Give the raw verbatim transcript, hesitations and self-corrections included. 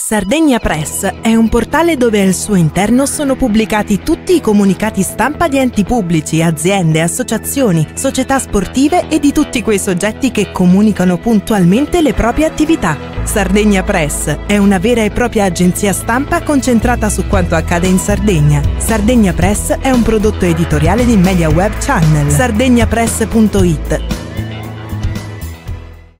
Sardegna Press è un portale dove al suo interno sono pubblicati tutti i comunicati stampa di enti pubblici, aziende, associazioni, società sportive e di tutti quei soggetti che comunicano puntualmente le proprie attività. Sardegna Press è una vera e propria agenzia stampa concentrata su quanto accade in Sardegna. Sardegna Press è un prodotto editoriale di Media Web Channel. sardegnapress punto it